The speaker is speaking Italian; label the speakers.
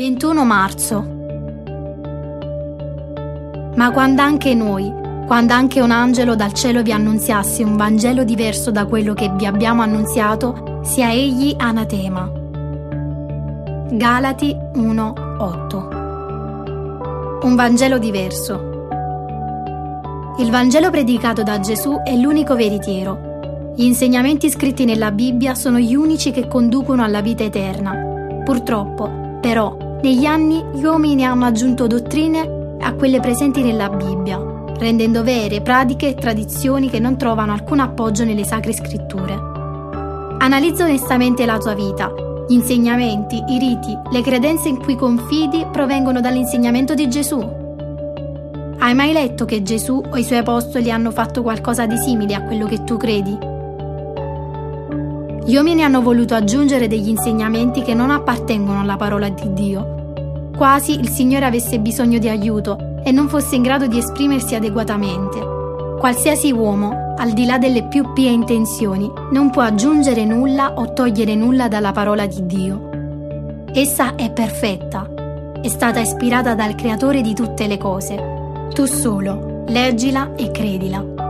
Speaker 1: 21 marzo. Ma quando anche un angelo dal cielo vi annunziasse un Vangelo diverso da quello che vi abbiamo annunziato, sia egli anatema. Galati 1:8. Un Vangelo diverso. Il Vangelo predicato da Gesù è l'unico veritiero. Gli insegnamenti scritti nella Bibbia sono gli unici che conducono alla vita eterna. Purtroppo, però, negli anni gli uomini hanno aggiunto dottrine a quelle presenti nella Bibbia, rendendo vere pratiche e tradizioni che non trovano alcun appoggio nelle sacre scritture. Analizza onestamente la tua vita. Gli insegnamenti, i riti, le credenze in cui confidi provengono dall'insegnamento di Gesù. Hai mai letto che Gesù o i suoi apostoli hanno fatto qualcosa di simile a quello che tu credi? Gli uomini hanno voluto aggiungere degli insegnamenti che non appartengono alla parola di Dio, quasi il Signore avesse bisogno di aiuto e non fosse in grado di esprimersi adeguatamente. Qualsiasi uomo, al di là delle più pie intenzioni, non può aggiungere nulla o togliere nulla dalla parola di Dio. Essa è perfetta, è stata ispirata dal Creatore di tutte le cose. Tu solo, leggila e credila.